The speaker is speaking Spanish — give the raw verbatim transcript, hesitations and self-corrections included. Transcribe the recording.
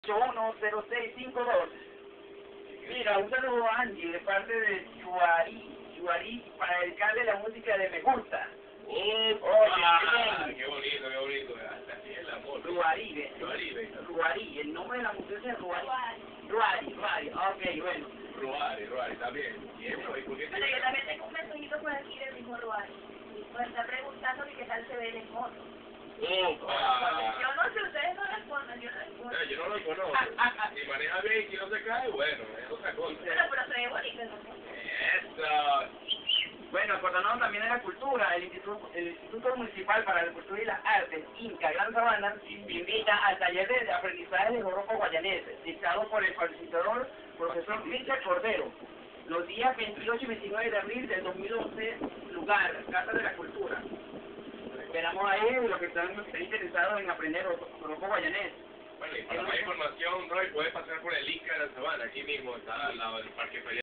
ocho uno cero seis cinco dos. Mira, un saludo a Angie de parte de Chuarí, Chuarí para dedicarle la música de Me Gusta. ¡Oh, ah, qué bonito, qué bonito! Así es el amor. Ruarí, Ruarí, Ruarí, el nombre de la muchacha es Ruarí. Ruarí, Ruarí, ok, bueno. Ruarí, Ruarí, está bien. ¿Y eso? ¿Y por qué? Pero yo también tengo un mensajito por aquí del mismo Ruarí. Pues está preguntando que qué tal se ve en foto. ¡Opa! Yo no sé, ustedes no responden, yo no respondo. Yo no lo conozco. Si maneja bien y no se cae, bueno, es otra cosa. Pero, pero se ve bonito, ¿no? ¡Eso! Bueno, acordándonos también de la cultura, el Instituto, el Instituto Municipal para la Cultura y las Artes, INCA Gran Sabana, invita al taller de aprendizaje de joropo guayanés, dictado por el facilitador profesor Richard Cordero, los días veintiocho y veintinueve de abril del dos mil once, lugar, Casa de la Cultura. Esperamos ahí los que están, estén interesados en aprender joropo guayanés. Bueno, y para más información, Roy, puedes pasar por el INCA de la Sabana, aquí mismo está al lado del Parque Ferial.